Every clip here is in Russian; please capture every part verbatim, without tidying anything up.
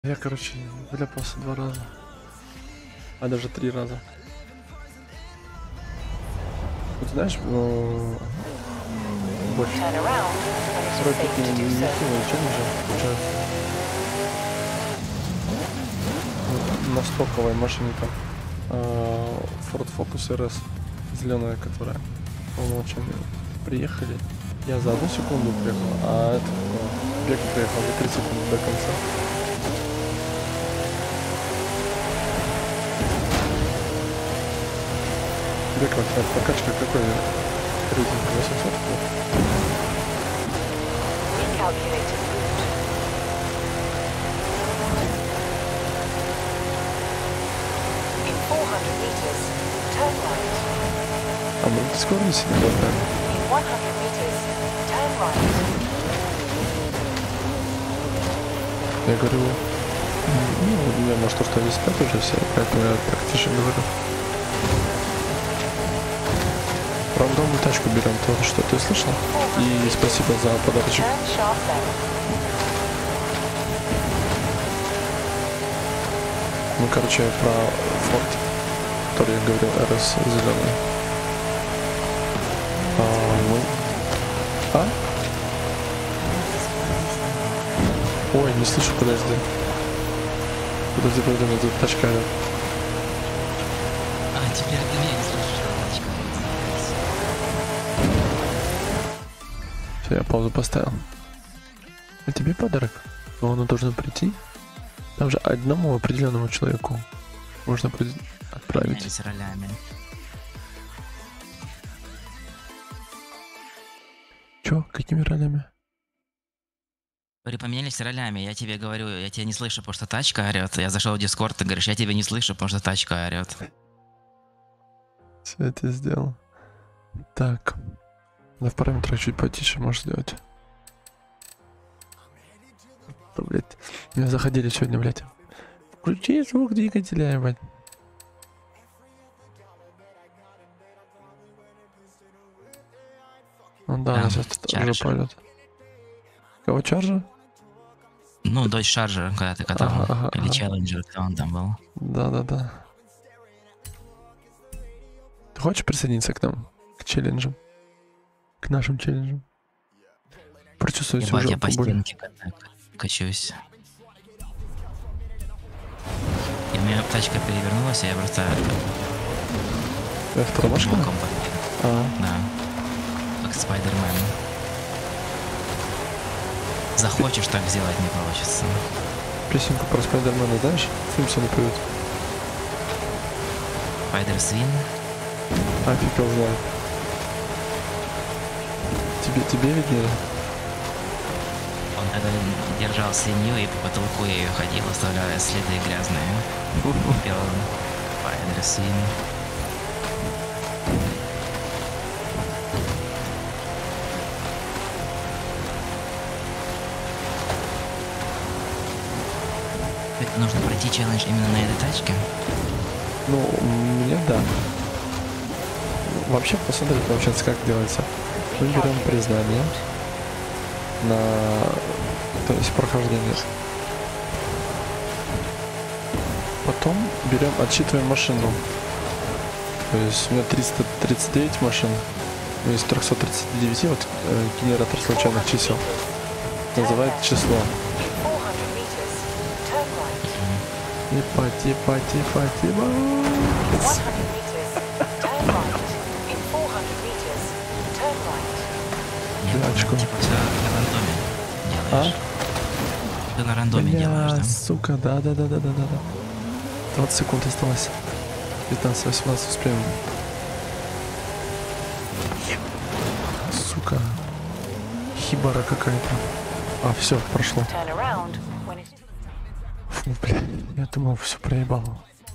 Я, короче, вляпался два раза. А даже три раза. Вот знаешь, ну... Больше. Вроде не, не, не кинул челленджа, получается. Вот, на стоковой машине там. Uh, Ford Focus эр эс. Зеленая, которая по умолчанию. Приехали. Я за одну секунду приехал, а этот uh, бег приехал за три секунды до конца. Бег вообще прокачка какой рейтинг? восемьсот? А мы в скорости не хватаем. Я говорю, ну, я может, что не спят уже все, поэтому я так тише говорю. Рандомную тачку берем, то, что ты слышал? И спасибо за подарочек. Ну, короче, про Ford, который я говорил, эр эс зеленый. А, ну... А? Ой, не слышу, подожди. Подожди, подожди, мне тут тачка идет. А, теперь ты меня не слышишь, тачка. Все, я паузу поставил. А тебе подарок? Он должен прийти? Там же одному определенному человеку можно отправить. Поменялись ролями. Чё? Какими ролями? Говорю, поменялись ролями. Я тебе говорю, я тебя не слышу, потому что тачка орет. Я зашел в Дискорд, ты говоришь, я тебя не слышу, потому что тачка орет. Все это сделал. Так. Надо в параметрах чуть потише можешь сделать. Блять. Меня заходили сегодня, блять. Включи звук двигателя, ебать. Ну да, Да, у нас сейчас уже полет. Кого, чаржа? Ну, дочь шаржа, когда ты катал. Ага, ага, Или ага. челленджер, когда он там был. Да-да-да. Ты хочешь присоединиться к нам? К челленджам? К нашим челленджам? Прочувствовать Ебать, уже я по поболь. стенке качусь. И у меня тачка перевернулась, и я просто... Это машина? боком подъехал. А, Да. Как Спайдермен. Захочешь так сделать, не получится. песенку про Спайдермена знаешь? Симпсоны поют. Спайдер Свин. А, фиг его знает. Тебе, тебе виднее? Он когда держал свинью и по потолку ее ходил, оставляя следы грязные. Пел Спайдер Свин. Это нужно пройти челлендж именно на этой тачке? Ну, мне да. Вообще, посмотри, получается, как делается. Мы берем признание на, то есть, прохождение. Потом берем, отсчитываем машину. То есть у меня триста тридцать девять машин. Ну, из трёхсот тридцати девяти вот э, генератор случайных чисел называет число. Ебать, ебать, ебать, ебать. Очко. Типа все на рандоме делаешь. А? Ты на рандоме Бля, делаешь, да? сука, да, да, да, да, да, да, да. двадцать секунд осталось. пятнадцать восемнадцать успеем. Сука. Хибара какая-то. А, все, прошло. Фу, бля, я думал, все проебал.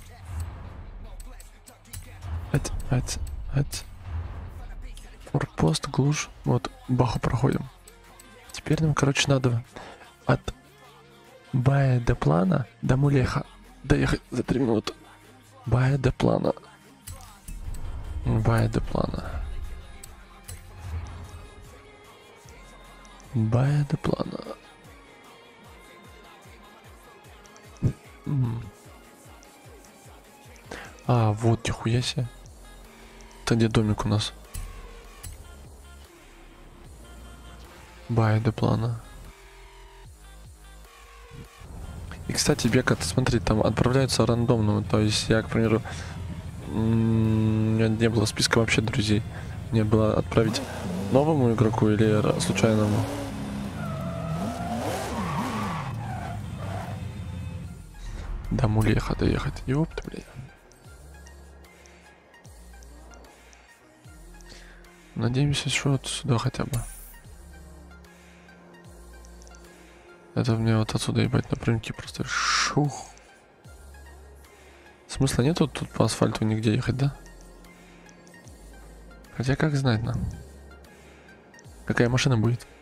Ать, ать, ать. Форпост, глушь. Вот, баху проходим. Теперь нам, короче, надо от Бая де Плана до Мулеха доехать за три минуты. Бая де Плана. Бая де Плана. Бая де Плана. М. А, вот, нихуя себе. Это где домик у нас? Бай до плана. И, кстати, Бека, смотри, там отправляются рандомно. То есть я, к примеру, у меня не было списка вообще друзей. Мне было отправить новому игроку или случайному. До Мулеха доехать. Ёпта, блядь. Надеемся, что вот сюда хотя бы. Это мне вот отсюда ебать напрямки просто шух. Смысла нету тут по асфальту нигде ехать, да? Хотя как знать нам. Какая машина будет?